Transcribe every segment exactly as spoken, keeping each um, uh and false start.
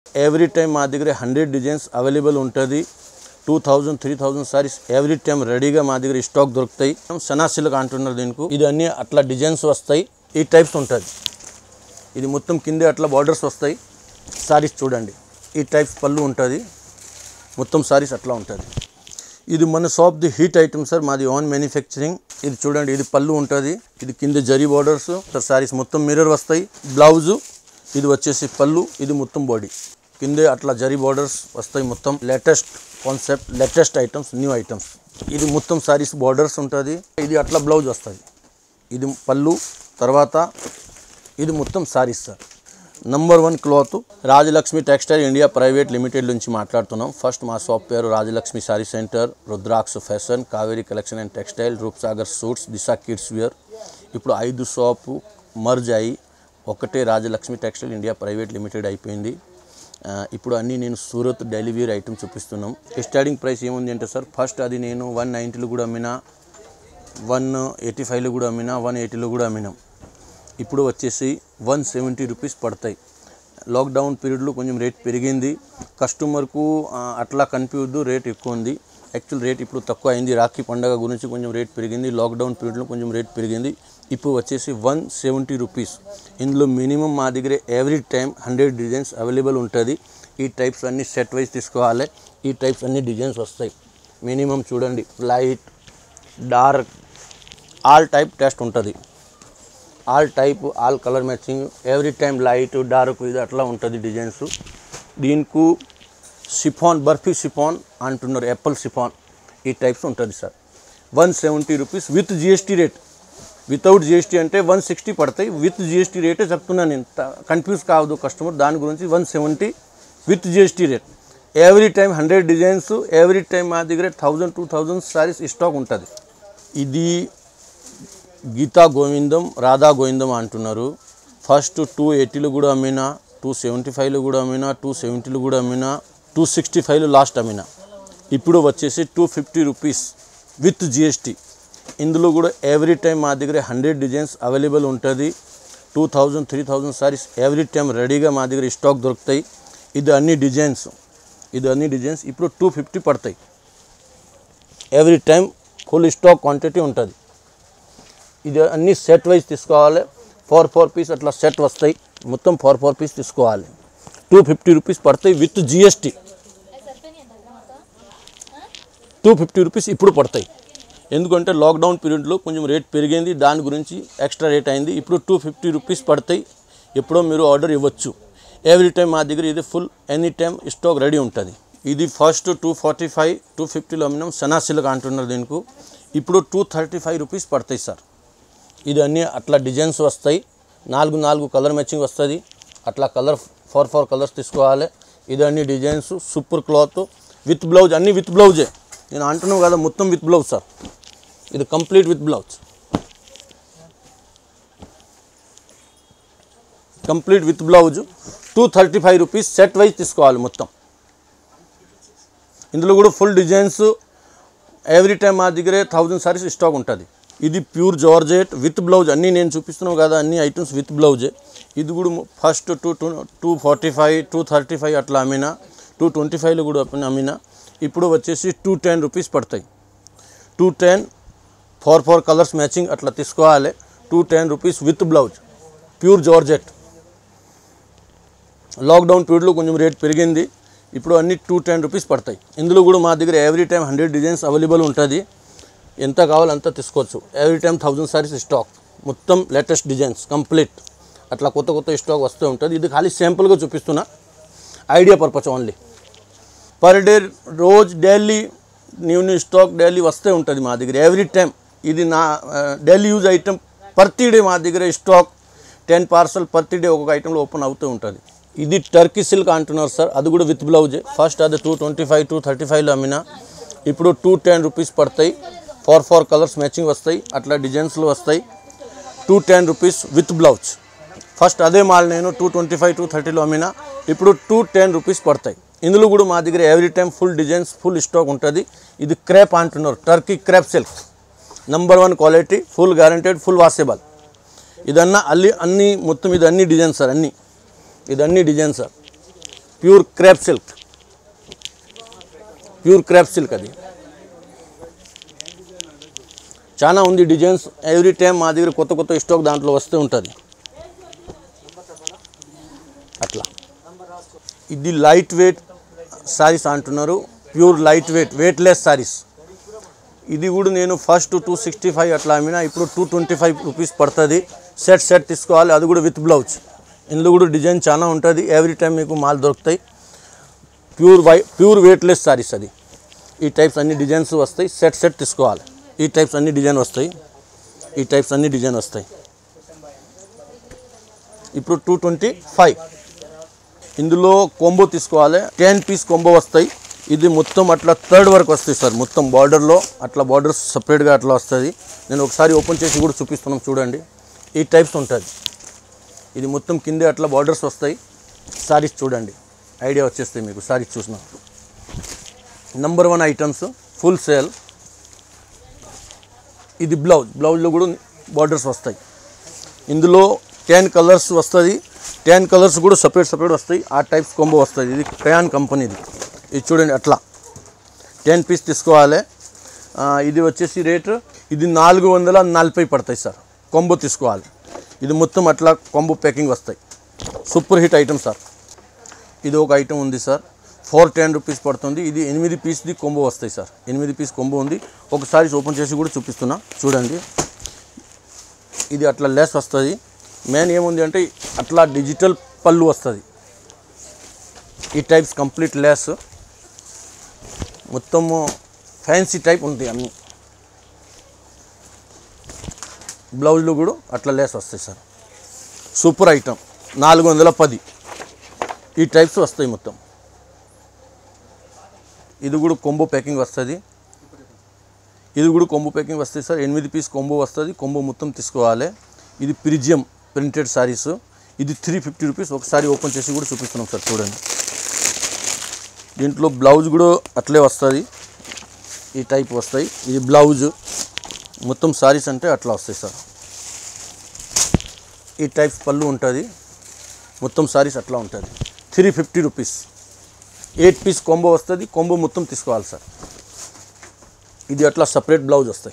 Every time మా దగ్గర hundred designs available ఉంటుంది. Two thousand three thousand saris every time రెడీగా మా దగ్గర స్టాక్ దొరుకుతాయి. సనా సిల్క్ అంటున్నారు దీనికి. ఇది అన్ని అట్లా డిజైన్స్ వస్తాయి. ఈ టైప్స్ ఉంటుంది. ఇది మొత్తం కింద అట్లా బార్డర్స్ వస్తాయి. సారీస్ చూడండి, ఈ టైప్స్ పళ్ళు ఉంటుంది. మొత్తం సారీస్ అట్లా ఉంటుంది. ఇది మన shop the hit item sir, మాది ఓన్ మ్యానుఫ్యాక్చరింగ్. ఇది చూడండి, ఇది పళ్ళు ఉంటుంది. ఇది కింద జరీ బార్డర్స్. సారీస్ మొత్తం మిర్రర్ వస్తాయి. బ్లౌజు ఇది వచ్చేసి పళ్ళు, ఇది మొత్తం బాడీ. కింద అట్లా జరీ బార్డర్స్ వస్తాయి. మొత్తం latest concept, latest items, new items. ఇది మొత్తం సారీస్ బార్డర్స్ ఉంటుంది. ఇది అట్లా బ్లౌజ్ వస్తుంది. ఇది పళ్ళు, తర్వాత ఇది మొత్తం saris sir. Number one cloth Rajalakshmi textile India private limited నుంచి మాట్లాడుతున్నాం. ఫస్ట్ మా షాప్ పేరు Rajalakshmi sari centre, Rudraksha fashion, Kaveri collection and textile, Roopsagar suits, Disha kids wear. ఇప్పుడు ఐదు షాపు మర్జ్ అయ్యి ఒకటే Rajalakshmi textile India private limited అయిపోయింది. ఇప్పుడు అన్నీ నేను సూరత్ డైలీ వేర్ ఐటమ్ చూపిస్తున్నాం. స్టార్టింగ్ ప్రైస్ ఏముంది అంటే సార్, ఫస్ట్ అది నేను వన్ నైంటీలో కూడా అమ్మినా, వన్ ఎయిటీ ఫైవ్లో కూడా అమ్మినా, వన్ ఎయిటీలో కూడా అమ్మినాం. ఇప్పుడు వచ్చేసి వన్ సెవెంటీ రూపీస్ పడతాయి. లాక్డౌన్ పీరియడ్లో కొంచెం రేట్ పెరిగింది. కస్టమర్కు అట్లా కనిపించద్దు, రేట్ ఎక్కువ ఉంది. యాక్చువల్ రేట్ ఇప్పుడు తక్కువ అయింది. రాఖీ పండుగ గురించి కొంచెం రేట్ పెరిగింది. లాక్డౌన్ పీరియడ్లో కొంచెం రేట్ పెరిగింది. ఇప్పుడు వచ్చేసి వన్ సెవెంటీ రూపీస్. ఇందులో మినిమం మా దగ్గర every time hundred designs available ఉంటుంది. ఈ టైప్స్ అన్నీ సెట్ వైజ్ తీసుకోవాలి. ఈ టైప్స్ అన్ని డిజైన్స్ వస్తాయి. మినిమం చూడండి, light, dark, all type test ఉంటుంది. All type, all colour matching, every time light, dark, ఇది అట్లా ఉంటుంది డిజైన్స్. దీనికి సిఫాన్, బర్ఫీ సిఫాన్ అంటున్నారు, యాపిల్ సిఫాన్, ఈ టైప్స్ ఉంటుంది sir. One seventy rupees with GST rate. Without GST అంటే వన్ సిక్స్టీ పడతాయి. విత్ జిఎస్టీ రేటే చెప్తున్నాను నేను, కన్ఫ్యూజ్ కావద్దు కస్టమర్. దాని గురించి one seventy with GST rate. Every time hundred designs, every time మా దగ్గర thousand two thousand saris stock ఉంటుంది. ఇది గీతా గోవిందం, రాధా గోవిందం అంటున్నారు. ఫస్ట్ టూ ఎయిటీలో కూడా అమ్మినా, టూ సెవెంటీ ఫైవ్లో కూడా అమ్మినా, టూ సెవెంటీలో కూడా అమ్మినా, టూ సిక్స్టీ ఫైవ్లో లాస్ట్ అమ్మినా. ఇప్పుడు వచ్చేసి two fifty rupees with GST. ఇందులో కూడా ఎవ్రీ టైం మా దగ్గర హండ్రెడ్ డిజైన్స్ అవైలబుల్ ఉంటుంది. Two thousand three thousand saris every time రెడీగా మా దగ్గర స్టాక్ దొరుకుతాయి. ఇది అన్ని డిజైన్స్, ఇది అన్ని డిజైన్స్ ఇప్పుడు టూ ఫిఫ్టీ పడతాయి. Every time full stock quantity ఉంటుంది. ఇది అన్ని సెట్ వైజ్ తీసుకోవాలి. ఫోర్ ఫోర్ పీస్ అట్లా సెట్ వస్తాయి. మొత్తం ఫోర్ ఫోర్ పీస్ తీసుకోవాలి. టూ ఫిఫ్టీ రూపీస్ పడతాయి with GST. Two fifty rupees ఇప్పుడు పడతాయి. ఎందుకంటే లాక్డౌన్ పీరియడ్లో కొంచెం రేట్ పెరిగింది, దాని గురించి ఎక్స్ట్రా రేట్ అయింది. ఇప్పుడు టూ ఫిఫ్టీ రూపీస్ పడతాయి. ఎప్పుడో మీరు ఆర్డర్ ఇవ్వచ్చు. ఎవ్రీ టైం మా దగ్గర ఇది full any time stock ready ఉంటుంది. ఇది first two forty five two ఫిఫ్టీలో అమ్మినాం. సనా సిల్క్ అంటున్నారు దీనికి. ఇప్పుడు టూ థర్టీ ఫైవ్ రూపీస్ పడతాయి సార్. ఇది అన్నీ అట్లా డిజైన్స్ వస్తాయి. నాలుగు నాలుగు కలర్ మ్యాచింగ్ వస్తుంది. అట్లా కలర్ ఫోర్ ఫోర్ కలర్స్ తీసుకోవాలి. ఇది అన్ని designs, super cloth with blouse, అన్నీ విత్ బ్లౌజే. నేను అంటున్నాను కదా, మొత్తం విత్ బ్లౌజ్ సార్. ఇది complete with blouse, complete with blouse. Two thirty five rupees set wise తీసుకోవాలి మొత్తం. ఇందులో కూడా ఫుల్ డిజైన్స్ ఎవ్రీ టైం మా దగ్గర థౌజండ్ సారీస్ స్టాక్ ఉంటుంది. ఇది ప్యూర్ జార్జెట్ విత్ బ్లౌజ్. అన్నీ నేను చూపిస్తున్నాను కదా, అన్ని ఐటమ్స్ విత్ బ్లౌజే. ఇది కూడా first two two two forty five two thirty five అట్లా అమ్మినా, టూ ట్వంటీ ఫైవ్లో కూడా అమ్మినా. ఇప్పుడు వచ్చేసి టూ టెన్ రూపీస్ పడతాయి. Two ten four four colours matching అట్లా తీసుకోవాలి. Two ten rupees with blouse, pure georgette. Lockdown పీరియడ్లో కొంచెం రేట్ పెరిగింది. ఇప్పుడు అన్ని టూ టెన్ రూపీస్ పడతాయి. ఇందులో కూడా మా దగ్గర every time hundred designs available ఉంటుంది. ఎంత కావాలో అంత తీసుకోవచ్చు. Every time thousand saris stock, మొత్తం లేటెస్ట్ డిజైన్స్ కంప్లీట్. అట్లా కొత్త కొత్త స్టాక్ వస్తూ ఉంటుంది. ఇది ఖాళీ సింపుల్గా చూపిస్తున్నా, idea purpose only. Per day రోజు daily new new stock daily వస్తూ ఉంటుంది మా దగ్గర ఎవ్రీ టైం. ఇది నా డైలీ యూజ్ ఐటమ్. ప్రతి డే మా దగ్గర స్టాక్ టెన్ పార్సల్ ప్రతి డే ఒక్కొక్క ఐటెంలో ఓపెన్ అవుతూ ఉంటుంది. ఇది టర్కీ సిల్క్ అంటున్నారు సార్, అది కూడా విత్ బ్లౌజే. ఫస్ట్ అది two twenty five two thirty ఫైవ్లో అమ్మినా. ఇప్పుడు టూ టెన్ రూపీస్ పడతాయి. ఫోర్ ఫోర్ కలర్స్ మ్యాచింగ్ వస్తాయి, అట్లా డిజైన్స్లో వస్తాయి. Two ten rupees with blouse. First అదే మాల్ నేను టూ ట్వంటీ ఫైవ్ టూ థర్టీలో అమ్మినా. ఇప్పుడు టూ టెన్ రూపీస్ పడతాయి. ఇందులో కూడా మా దగ్గర every time full designs, full stock ఉంటుంది. ఇది క్రేప్ అంటున్నారు, Turkey crepe silk. Number one quality, full guaranteed, full washable. ఇదన్నా అల్లి అన్ని మొత్తం ఇది అన్ని డిజైన్స్ సార్, అన్నీ ఇది అన్ని designs sir. Pure crepe silk, pure crepe silk అది చాలా ఉంది డిజైన్స్. ఎవ్రీ టైం మా దగ్గర కొత్త కొత్త స్టాక్ దాంట్లో వస్తూ ఉంటుంది. అట్లా ఇది లైట్ వెయిట్ సారీస్ అంటున్నారు, pure light weight weightless saris. ఇది కూడా నేను ఫస్ట్ టూ సిక్స్టీ ఫైవ్ అట్లా అమ్మినా, ఇప్పుడు టూ ట్వంటీ ఫైవ్ రూపీస్ పడుతుంది. సెట్ సెట్ తీసుకోవాలి, అది కూడా విత్ బ్లౌజ్. ఇందులో కూడా డిజైన్ చాలా ఉంటుంది. ఎవ్రీ టైం మీకు మాల్ దొరుకుతాయి. ప్యూర్ వై ప్యూర్ వెయిట్లెస్ సారీస్ అది. ఈ టైప్స్ అన్ని డిజైన్స్ వస్తాయి. సెట్ సెట్ తీసుకోవాలి. ఈ టైప్స్ అన్ని డిజైన్ వస్తాయి. ఈ టైప్స్ అన్ని డిజైన్ వస్తాయి. ఇప్పుడు టూ ట్వంటీ ఫైవ్ ఇందులో కొంబో తీసుకోవాలి. టెన్ పీస్ కొంబో వస్తాయి. ఇది మొత్తం అట్లా థర్డ్ వరకు వస్తాయి సార్. మొత్తం బార్డర్లో అట్లా బార్డర్స్ సపరేట్గా అట్లా వస్తుంది. నేను ఒకసారి ఓపెన్ చేసి కూడా చూపిస్తున్నాం చూడండి. ఈ టైప్స్ ఉంటుంది. ఇది మొత్తం కింద అట్లా బార్డర్స్ వస్తాయి. సారీస్ చూడండి, ఐడియా వచ్చేస్తాయి మీకు. సారీస్ చూసిన number one items full sale. ఇది బ్లౌజ్, బ్లౌజ్లో కూడా బార్డర్స్ వస్తాయి. ఇందులో టెన్ కలర్స్ వస్తుంది. టెన్ కలర్స్ కూడా సపరేట్ సపరేట్ వస్తాయి. ఆ టైప్స్ కొంబో వస్తుంది. ఇది క్రయాన్ కంపెనీది. ఇది చూడండి అట్లా టెన్ పీస్ తీసుకోవాలి. ఇది వచ్చేసి రేటు ఇది నాలుగు వందల నలభై పడతాయి సార్. కొంబో తీసుకోవాలి. ఇది మొత్తం అట్లా కొంబో ప్యాకింగ్ వస్తాయి. Super hit item sir. ఇది ఒక ఐటమ్ ఉంది సార్, ఫోర్ టెన్ రూపీస్ పడుతుంది. ఇది ఎనిమిది పీస్ది కొంబో వస్తాయి సార్. ఎనిమిది పీస్ కొంబో ఉంది. ఒకసారి ఓపెన్ చేసి కూడా చూపిస్తున్నా చూడండి. ఇది అట్లా లెస్ వస్తుంది. మెయిన్ ఏముంది అంటే అట్లా డిజిటల్ పళ్ళు వస్తుంది. ఈ టైప్స్ కంప్లీట్ లెస్, మొత్తము ఫ్యాన్సీ టైప్ ఉంటాయి అన్నీ. బ్లౌజ్లు కూడా అట్లా లెస్ వస్తాయి సార్. సూపర్ ఐటమ్, నాలుగు వందల పది ఈ టైప్స్ వస్తాయి మొత్తం. ఇది కూడా కొంబో ప్యాకింగ్ వస్తుంది. ఇది కూడా కొంబో ప్యాకింగ్ వస్తుంది సార్. ఎనిమిది పీస్ కొంబో వస్తుంది. కొంబో మొత్తం తీసుకోవాలి. ఇది ప్రిజియం ప్రింటెడ్ సారీస్. ఇది త్రీ ఫిఫ్టీ రూపీస్. ఒకసారి ఓపెన్ చేసి కూడా చూపిస్తున్నాం సార్ చూడండి. దీంట్లో బ్లౌజ్ కూడా అట్లే వస్తుంది. ఈ టైప్ వస్తాయి. ఇది బ్లౌజ్ మొత్తం సారీస్ అంటే అట్లా వస్తాయి సార్. ఈ టైప్స్ పళ్ళు ఉంటుంది. మొత్తం సారీస్ అట్లా ఉంటుంది. Three fifty rupees. Eight piece combo వస్తుంది. కొంబో మొత్తం తీసుకోవాలి సార్. ఇది అట్లా సపరేట్ బ్లౌజ్ వస్తాయి.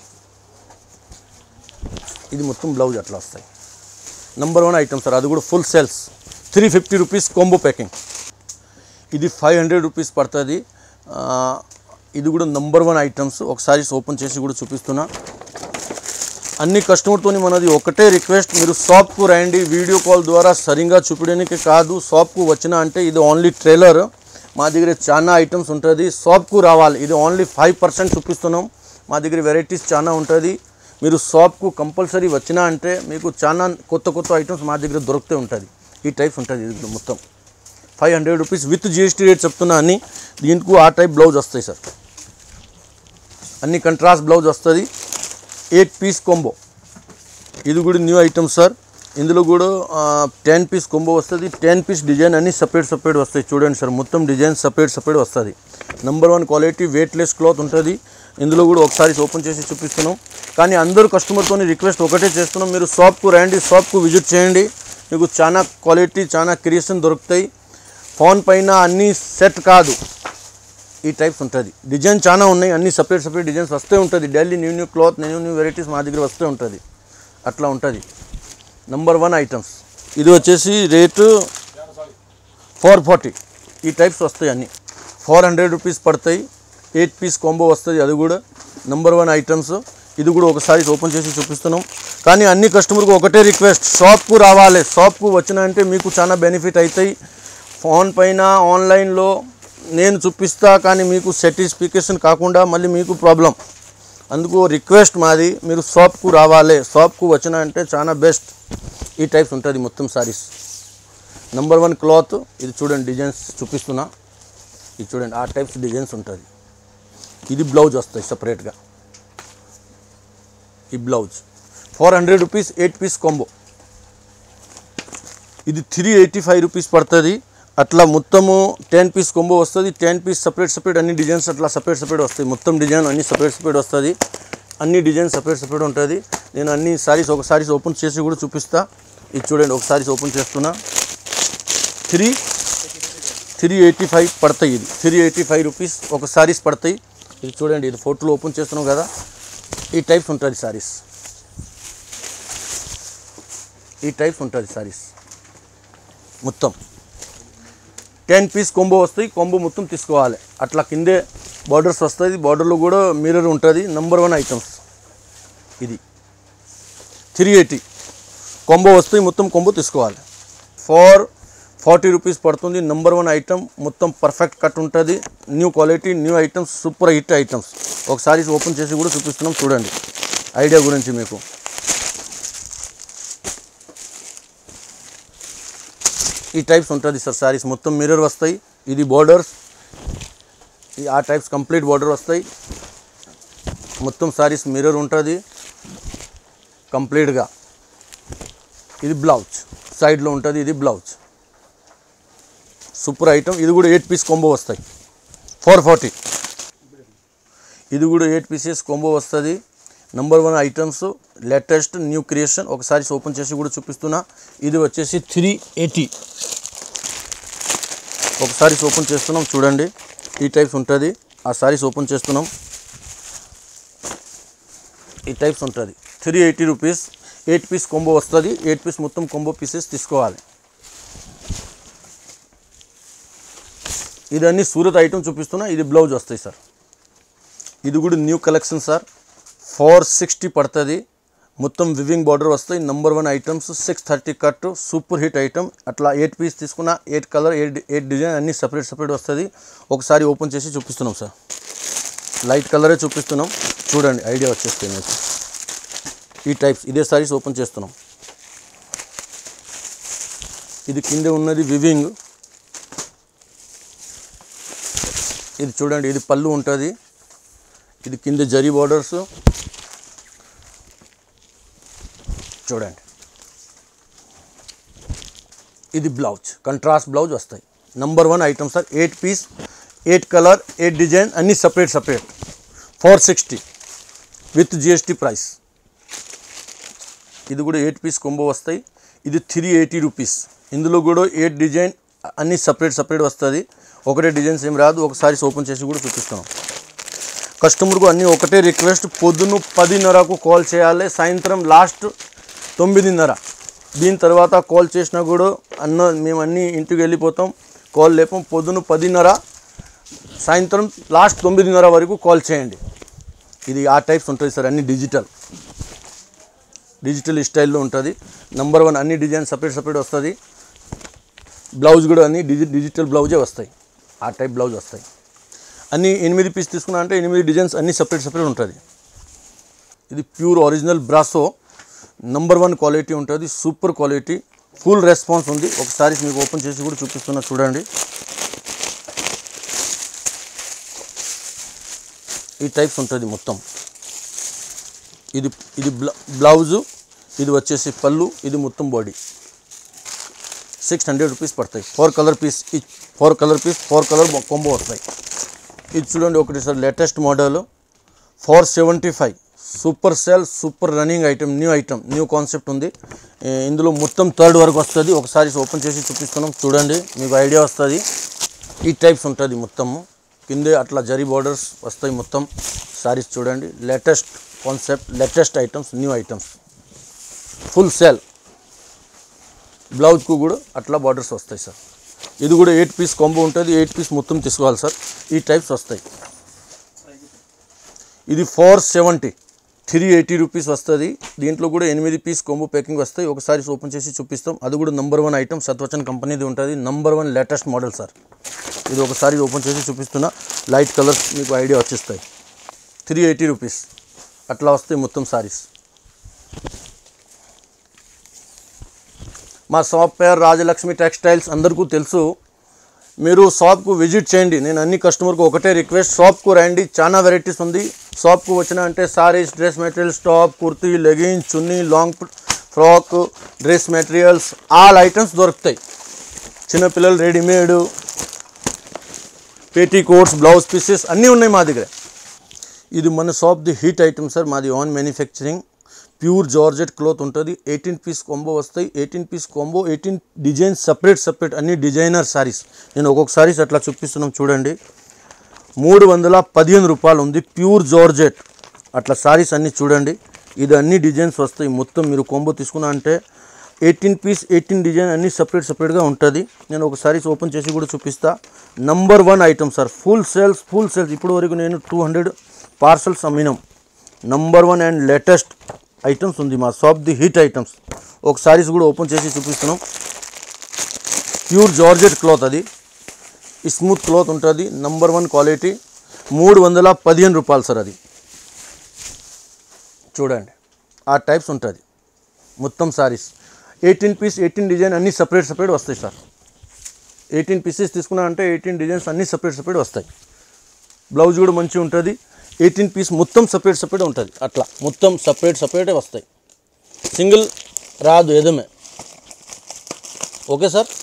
ఇది మొత్తం బ్లౌజ్ అట్లా వస్తాయి. Number one item sir. అది కూడా full sales. Three fifty rupees combo packing. ఇది ఫైవ్ హండ్రెడ్ రూపీస్ పడుతుంది. ఇది కూడా నెంబర్ వన్ ఐటమ్స్. ఒకసారి ఓపెన్ చేసి కూడా చూపిస్తున్నా. అన్ని కస్టమర్తో మనది ఒకటే రిక్వెస్ట్, మీరు షాప్కు రండి. వీడియో కాల్ ద్వారా సరిగ్గా చూపించడానికి కాదు. షాప్కు వచ్చిన అంటే ఇది ఓన్లీ ట్రైలర్. మా దగ్గర చాలా ఐటమ్స్ ఉంటుంది. షాప్కు రావాలి. ఇది ఓన్లీ ఫైవ్ పర్సెంట్ చూపిస్తున్నాం. మా దగ్గర వెరైటీస్ చాలా ఉంటుంది. మీరు షాప్కు కంపల్సరీ వచ్చినా అంటే మీకు చాలా కొత్త కొత్త ఐటమ్స్ మా దగ్గర దొరుకుతూ ఉంటుంది. ఈ టైప్స్ ఉంటుంది. ఇది మొత్తం five hundred rupees with GST rate చెప్తున్నా. అన్ని దీనికి ఆ టైప్ బ్లౌజ్ వస్తాయి సార్. అన్ని కంట్రాస్ట్ బ్లౌజ్ వస్తుంది. Eight piece combo. ఇది కూడా న్యూ ఐటమ్ సార్. ఇందులో కూడా టెన్ పీస్ కొంబో వస్తుంది. టెన్ పీస్ డిజైన్ అన్ని సపరేట్ సపరేట్ వస్తాయి. చూడండి సార్, మొత్తం డిజైన్ సపరేట్ సపరేట్ వస్తుంది. Number one quality weightless cloth ఉంటుంది. ఇందులో కూడా ఒకసారి ఓపెన్ చేసి చూపిస్తున్నాం. కానీ అందరూ కస్టమర్తో రిక్వెస్ట్ ఒకటే చేస్తున్నాం, మీరు షాప్కు రండి, షాప్కు విజిట్ చేయండి. మీకు చాలా క్వాలిటీ చాలా క్రియేషన్ దొరుకుతాయి. ఫోన్ పైన అన్నీ సెట్ కాదు. ఈ టైప్స్ ఉంటుంది. డిజైన్ చాలా ఉన్నాయి. అన్ని సపరేట్ సపరేట్ డిజైన్స్ వస్తూ ఉంటుంది. Daily new new cloth new new varieties మా దగ్గర వస్తూ ఉంటుంది. అట్లా ఉంటుంది. Number one items. ఇది వచ్చేసి రేటు ఫోర్ ఫార్టీ. ఈ టైప్స్ వస్తాయి. అన్నీ ఫోర్ హండ్రెడ్ రూపీస్ పడతాయి. ఎయిట్ పీస్ కాంబో వస్తుంది. అది కూడా నెంబర్ వన్ ఐటమ్స్. ఇది కూడా ఒకసారి ఓపెన్ చేసి చూపిస్తున్నాం. కానీ అన్ని కస్టమర్కు ఒకటే రిక్వెస్ట్, షాప్కు రావాలి. షాప్కు వచ్చిన అంటే మీకు చాలా బెనిఫిట్ అవుతాయి. ఫోన్ పైన ఆన్లైన్లో నేను చూపిస్తా కానీ మీకు సాటిస్ఫికేషన్ కాకుండా మళ్ళీ మీకు ప్రాబ్లం. అందుకు రిక్వెస్ట్ మాది, మీరు షాప్కు రావాలి. షాప్కు వచ్చిన అంటే చాలా బెస్ట్. ఈ టైప్స్ ఉంటుంది మొత్తం సారీస్. Number one cloth. ఇది చూడండి, డిజైన్స్ చూపిస్తున్నా. ఇది చూడండి, ఆ టైప్స్ డిజైన్స్ ఉంటుంది. ఇది బ్లౌజ్ వస్తాయి సపరేట్గా. ఈ blouse four hundred rupees eight piece combo. ఇది త్రీ ఎయిటీ ఫైవ్ రూపీస్ పడుతుంది. అట్లా మొత్తము టెన్ పీస్ కొంబో వస్తుంది. టెన్ పీస్ సపరేట్ సపరేట్ అన్ని డిజైన్స్ అట్లా సపరేట్ సపరేట్ వస్తాయి. మొత్తం డిజైన్ అన్ని సపరేట్ సపరేట్ వస్తుంది. అన్ని డిజైన్ సపరేట్ సపరేట్ ఉంటుంది. నేను అన్ని సారీస్ ఒక సారీస్ ఓపెన్ చేసి కూడా చూపిస్తా. ఇది చూడండి, ఒక సారీస్ ఓపెన్ చేస్తున్నా. త్రీ త్రీ ఎయిటీ ఫైవ్ పడతాయి. ఇది త్రీ ఎయిటీ ఫైవ్ రూపీస్ ఒక సారీస్ పడతాయి. ఇది చూడండి, ఇది ఫోటోలో ఓపెన్ చేస్తున్నాం కదా, ఈ టైప్స్ ఉంటుంది సారీస్, ఈ టైప్స్ ఉంటుంది సారీస్. మొత్తం టెన్ పీస్ కొంబో వస్తాయి. కొంబో మొత్తం తీసుకోవాలి. అట్లా కిందే బార్డర్స్ వస్తుంది, బార్డర్లో కూడా మిర్రర్ ఉంటుంది. నెంబర్ వన్ ఐటమ్స్ ఇది త్రీ ఎయిటీ కొంబో వస్తాయి. మొత్తం కొంబో తీసుకోవాలి. ఫోర్ ఫార్టీ రూపీస్ పడుతుంది. నెంబర్ వన్ ఐటమ్, మొత్తం పర్ఫెక్ట్ కట్ ఉంటుంది. New quality, new items, super hit items. ఒకసారి ఓపెన్ చేసి కూడా చూపిస్తున్నాం చూడండి ఐడియా గురించి మీకు. ఈ టైప్స్ ఉంటుంది సార్ సారీస్. మొత్తం మిర్రర్ వస్తాయి. ఇది బార్డర్స్, ఆ టైప్స్ కంప్లీట్ బార్డర్ వస్తాయి. మొత్తం సారీస్ మిర్రర్ ఉంటుంది కంప్లీట్గా. ఇది బ్లౌజ్ సైడ్లో ఉంటుంది, ఇది బ్లౌజ్. Super item. ఇది కూడా ఎయిట్ పీస్ కొంబో వస్తాయి. Four forty. ఇది కూడా ఎయిట్ పీసెస్ కొంబో వస్తుంది. Number one items, latest new creation. ఒకసారి ఓపెన్ చేసి కూడా చూపిస్తున్నా. ఇది వచ్చేసి త్రీ ఎయిటీ. ఒకసారి ఓపెన్ చేస్తున్నాం చూడండి, ఈ టైప్స్ ఉంటుంది. ఆ సారీస్ ఓపెన్ చేస్తున్నాం, ఈ టైప్స్ ఉంటుంది. Three eighty rupees eight piece combo వస్తుంది. ఎయిట్ పీస్ మొత్తం కొంబో పీసెస్ తీసుకోవాలి. ఇది అన్ని సూరత్ ఐటమ్ చూపిస్తున్నా. ఇది బ్లౌజ్ వస్తాయి సార్. ఇది కూడా new collection sir. Four sixty పడుతుంది. మొత్తం వివింగ్ బార్డర్ వస్తాయి. Number one items, six thirty cut, super hit item. అట్లా ఎయిట్ పీస్ తీసుకున్న, eight colour, eight eight design అన్ని సపరేట్ సపరేట్ వస్తుంది. ఒకసారి ఓపెన్ చేసి చూపిస్తున్నాం సార్. లైట్ కలరే చూపిస్తున్నాం చూడండి, ఐడియా వచ్చేస్తాయి మీకు. ఈ టైప్స్ ఇదే సారీస్ ఓపెన్ చేస్తున్నాం. ఇది కింద ఉన్నది వివింగ్. ఇది చూడండి, ఇది పళ్ళు ఉంటుంది. ఇది కింద జరీ బార్డర్స్ చూడండి. ఇది బ్లౌజ్, కంట్రాస్ట్ బ్లౌజ్ వస్తాయి. Number one item sir. Eight piece, eight colour, eight design అన్నీ separate separate. Four sixty with GST price. ఇది కూడా ఎయిట్ పీస్ కొంబో వస్తాయి. ఇది త్రీ ఎయిటీ రూపీస్. ఇందులో కూడా ఎయిట్ డిజైన్ అన్నీ సపరేట్ సపరేట్ వస్తుంది. ఒకటే డిజైన్స్ ఏం రాదు. ఒకసారి ఓపెన్ చేసి కూడా చూపిస్తున్నాం. కస్టమర్కు అన్నీ ఒకటే రిక్వెస్ట్, పొద్దున్న పదిన్నరకు కాల్ చేయాలి, సాయంత్రం లాస్ట్ తొమ్మిదిన్నర. దీని తర్వాత కాల్ చేసినా కూడా అన్న మేము అన్నీ ఇంటికి వెళ్ళిపోతాం, కాల్ లేపం. పొద్దున్న పదిన్నర, సాయంత్రం లాస్ట్ తొమ్మిదిన్నర వరకు కాల్ చేయండి. ఇది ఆ టైప్స్ ఉంటుంది సార్. అన్ని డిజిటల్ డిజిటల్ స్టైల్లో ఉంటుంది. నెంబర్ వన్ అన్ని డిజైన్ సపరేట్ సపరేట్ వస్తుంది. బ్లౌజ్ కూడా అన్ని డిజి డిజిటల్ బ్లౌజే వస్తాయి. ఆ టైప్ బ్లౌజ్ వస్తాయి. అన్ని ఎనిమిది పీస్ తీసుకున్నా అంటే ఎనిమిది డిజైన్స్ అన్నీ సపరేట్ సపరేట్ ఉంటుంది. ఇది pure original brasso. Number one quality ఉంటుంది, సూపర్ క్వాలిటీ, ఫుల్ రెస్పాన్స్ ఉంది. ఒకసారి మీకు ఓపెన్ చేసి కూడా చూపిస్తున్నా చూడండి. ఈ టైప్స్ ఉంటుంది మొత్తం. ఇది ఇది బ్లౌజు, ఇది వచ్చేసి పళ్ళు, ఇది మొత్తం బాడీ. సిక్స్ హండ్రెడ్ రూపీస్ పడతాయి. ఫోర్ కలర్ పీస్, ఈ four colour piece four colour combo వస్తాయి. ఇది చూడండి ఒకటి sir latest model. Four seventy five super sale, super running item, new item, new concept ఉంది. ఇందులో మొత్తం థర్డ్ వరకు వస్తుంది. ఒకసారి ఓపెన్ చేసి చూపిస్తున్నాం చూడండి, మీకు ఐడియా వస్తుంది. ఈ టైప్స్ ఉంటుంది మొత్తము. కిందే అట్లా జరీ బార్డర్స్ వస్తాయి మొత్తం. సారీస్ చూడండి, latest concept, latest items, new items, full sale. బ్లౌజ్కు కూడా అట్లా బార్డర్స్ వస్తాయి సార్. ఇది కూడా ఎయిట్ పీస్ కాంబో ఉంటుంది. ఎయిట్ పీస్ మొత్తం తీసుకోవాలి సార్. ఈ టైప్స్ వస్తాయి. ఇది four seventy three eighty rupees వస్తుంది. దీంట్లో కూడా ఎనిమిది పీస్ కాంబో ప్యాకింగ్ వస్తాయి. ఒకసారి ఓపెన్ చేసి చూపిస్తాం. అది కూడా నంబర్ వన్ ఐటమ్, సత్వచన్ కంపెనీది ఉంటుంది. Number one latest model sir. ఇది ఒకసారి ఓపెన్ చేసి చూపిస్తున్నా. లైట్ కలర్స్ మీకు ఐడియా వచ్చేస్తాయి. త్రీ ఎయిటీ రూపీస్ అట్లా వస్తాయి మొత్తం సారీస్. మా షాప్ పేరు రాజలక్ష్మి టెక్స్టైల్స్. అందరికీ తెలుసు. మీరు షాప్కు విజిట్ చేయండి. నేను అన్ని కస్టమర్కు ఒకటే రిక్వెస్ట్, షాప్కు రండి. చాలా వెరైటీస్ ఉంది. షాప్కు వచ్చిన అంటే saris, dress materials, top, kurti, leggings, chunni, long frock, dress materials, all items దొరుకుతాయి. చిన్నపిల్లలు readymade, petticoats, blouse pieces అన్నీ ఉన్నాయి మా దగ్గర. ఇది మన షాప్ది హీట్ ఐటమ్ సార్. మాది own manufacturing. Pure georgette cloth ఉంటుంది. ఎయిటీన్ పీస్ కాంబో వస్తాయి. Eighteen piece combo eighteen designs separate separate అన్ని డిజైనర్ సారీస్. నేను ఒక్కొక్క సారీస్ అట్లా చూపిస్తున్నాం చూడండి. మూడు వందల పదిహేను రూపాయలు ఉంది ప్యూర్ జార్జెట్. అట్లా సారీస్ అన్నీ చూడండి. ఇది అన్ని డిజైన్స్ వస్తాయి. మొత్తం మీరు కాంబో తీసుకున్నా అంటే ఎయిటీన్ పీస్ ఎయిటీన్ డిజైన్ అన్ని సపరేట్ సపరేట్గా ఉంటుంది. నేను ఒక సారీస్ ఓపెన్ చేసి కూడా చూపిస్తా. Number one item sir, full sales full sales. ఇప్పటి వరకు నేను టూ హండ్రెడ్ పార్సల్స్ అమ్మినాం. Number one and latest items ఉంది మా షాప్, ది హిట్ ఐటమ్స్. ఒక సారీస్ కూడా ఓపెన్ చేసి చూపిస్తున్నాం. ప్యూర్ జార్జెట్ క్లాత్, అది స్మూత్ క్లాత్ ఉంటుంది. Number one quality. మూడు వందల పదిహేను రూపాయలు సార్. అది చూడండి, ఆ టైప్స్ ఉంటుంది మొత్తం saris. Eighteen piece eighteen design అన్నీ సపరేట్ సపరేట్ వస్తాయి సార్. ఎయిటీన్ పీసెస్ తీసుకున్నా అంటే ఎయిటీన్ డిజైన్స్ అన్నీ సపరేట్ సపరేట్ వస్తాయి. బ్లౌజ్ కూడా మంచిగా ఉంటుంది. ఎయిటీన్ పీస్ మొత్తం సపరేట్ సపరేట్ ఉంటుంది. అట్లా మొత్తం సపరేట్ సపరేటే వస్తాయి. సింగిల్ రాదు ఏదమే. Okay sir.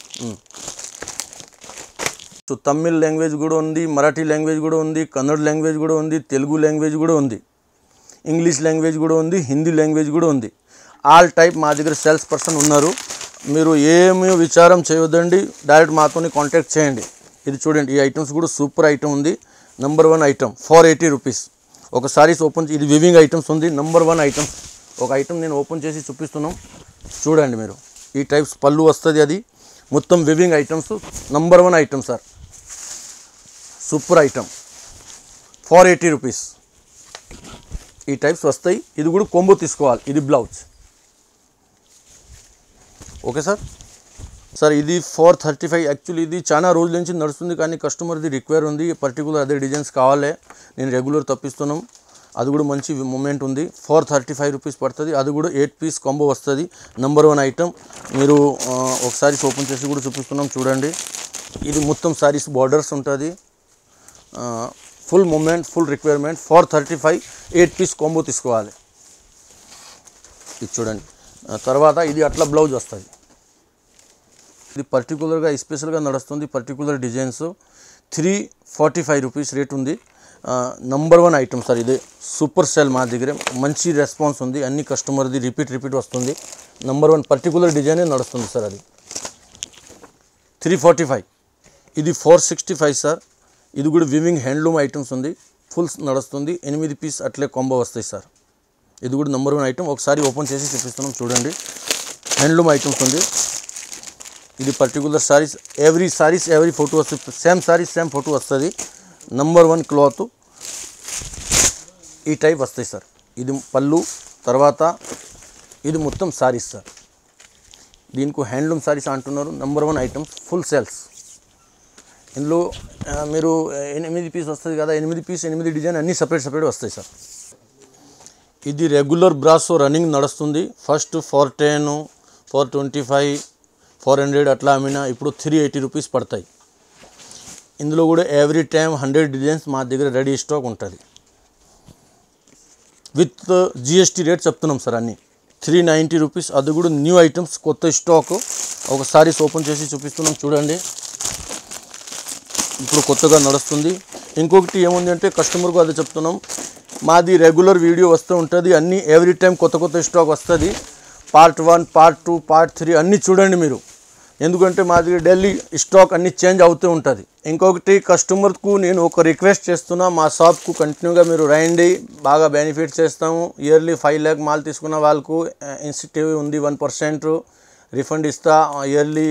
So Tamil language కూడా ఉంది, మరాఠీ లాంగ్వేజ్ కూడా ఉంది, కన్నడ లాంగ్వేజ్ కూడా ఉంది, తెలుగు లాంగ్వేజ్ కూడా ఉంది, ఇంగ్లీష్ లాంగ్వేజ్ కూడా ఉంది, హిందీ లాంగ్వేజ్ కూడా ఉంది. ఆల్ టైప్ మా దగ్గర సేల్స్ పర్సన్ ఉన్నారు. మీరు ఏమీ విచారం చేయొద్దండి, డైరెక్ట్ మాతోని కాంటాక్ట్ చేయండి. ఇది చూడండి, ఈ ఐటమ్స్ కూడా సూపర్ ఐటమ్ ఉంది. Number one item four eighty rupees. ఒక సారీస్ ఓపెన్, ఇది వివింగ్ ఐటమ్స్ ఉంది. Number one items. ఒక ఐటమ్ నేను ఓపెన్ చేసి చూపిస్తున్నాం చూడండి మీరు. ఈ టైప్స్ పళ్ళు వస్తుంది. అది మొత్తం weaving items. Number one item sir, super item. Four eighty rupees ఈ టైప్స్ వస్తాయి. ఇది కూడా కొంబో తీసుకోవాలి. ఇది బ్లౌజ్. Okay sir. సార్ ఇది ఫోర్ థర్టీ ఫైవ్ యాక్చువల్లీ ఇది చాలా రోజుల నుంచి నడుస్తుంది, కానీ కస్టమర్ది రిక్వైర్ ఉంది. పర్టికులర్ అదే డిజైన్స్ కావాలి, నేను రెగ్యులర్ తప్పిస్తున్నాం. అది కూడా మంచి మూమెంట్ ఉంది. ఫోర్ థర్టీ ఫైవ్ రూపీస్ పడుతుంది. అది కూడా ఎయిట్ పీస్ కాంబో వస్తుంది. Number one item. మీరు ఒకసారి ఓపెన్ చేసి కూడా చూపిస్తున్నాం చూడండి. ఇది మొత్తం సారీస్ బార్డర్స్ ఉంటుంది. Full moment, full requirement. Four thirty five eight piece combo తీసుకోవాలి. ఇది చూడండి. తర్వాత ఇది అట్లా బ్లౌజ్ వస్తుంది. ఇది పర్టికులర్గా స్పెషల్గా నడుస్తుంది. Particular designs three forty five rupees rate ఉంది. Number one item sir. ఇది సూపర్ సేల్ మా దగ్గర. మంచి రెస్పాన్స్ ఉంది. అన్ని కస్టమర్ది రిపీట్ రిపీట్ వస్తుంది. నంబర్ వన్ పర్టికులర్ డిజైనే నడుస్తుంది సార్. అది త్రీ ఫార్టీ ఫైవ్. ఇది ఫోర్ సిక్స్టీ ఫైవ్ సార్. ఇది కూడా వివింగ్ హ్యాండ్లూమ్ ఐటమ్స్ ఉంది. ఫుల్ నడుస్తుంది. ఎనిమిది పీస్ అట్లే కాంబో వస్తాయి సార్. ఇది కూడా నంబర్ వన్ ఐటమ్. ఒకసారి ఓపెన్ చేసి చూపిస్తున్నాం చూడండి. హ్యాండ్లూమ్ ఐటమ్స్ ఉంది. ఇది particular saris. Every saris every photo వస్తుంది. సేమ్ సారీస్ సేమ్ ఫోటో వస్తుంది. Number one cloth. ఈ టైప్ వస్తాయి సార్. ఇది పళ్ళు. తర్వాత ఇది మొత్తం సారీస్ సార్. దీనికి హ్యాండ్లూమ్ సారీస్ అంటున్నారు. Number one items. Full sales. ఇందులో మీరు ఎనిమిది పీస్ వస్తుంది కదా, ఎనిమిది పీస్ ఎనిమిది డిజైన్ అన్నీ సపరేట్ సపరేట్ వస్తాయి సార్. ఇది రెగ్యులర్ బ్రాసో రన్నింగ్ నడుస్తుంది. First four ten four twenty five four hundred అట్లా అమ్మినా ఇప్పుడు త్రీ ఎయిటీ రూపీస్ పడతాయి. ఇందులో కూడా ఎవ్రీ టైం హండ్రెడ్ డిజైన్స్ మా దగ్గర రెడీ స్టాక్ ఉంటుంది. విత్ జిఎస్టీ రేట్ చెప్తున్నాం సార్. అన్నీ త్రీ నైంటీ రూపీస్. అది కూడా న్యూ ఐటమ్స్, కొత్త స్టాక్. ఒక సారీస్ ఓపెన్ చేసి చూపిస్తున్నాం చూడండి. ఇప్పుడు కొత్తగా నడుస్తుంది. ఇంకొకటి ఏముంది అంటే కస్టమర్కు అది చెప్తున్నాం, మాది రెగ్యులర్ వీడియో వస్తూ ఉంటుంది. అన్నీ ఎవ్రీ టైం కొత్త కొత్త స్టాక్ వస్తుంది. Part one part two part three అన్నీ చూడండి మీరు. ఎందుకంటే మాది డైలీ స్టాక్ అన్నీ చేంజ్ అవుతూ ఉంటుంది. ఇంకొకటి కస్టమర్కు నేను ఒక రిక్వెస్ట్ చేస్తున్నా, మా షాప్కు కంటిన్యూగా మీరు రండి, బాగా బెనిఫిట్ చేస్తాము. ఇయర్లీ ఫైవ్ ల్యాక్ మాల్ తీసుకున్న వాళ్ళకు ఇన్సెంటివ్ ఉంది. వన్ పర్సెంట్ రిఫండ్ ఇస్తా. ఇయర్లీ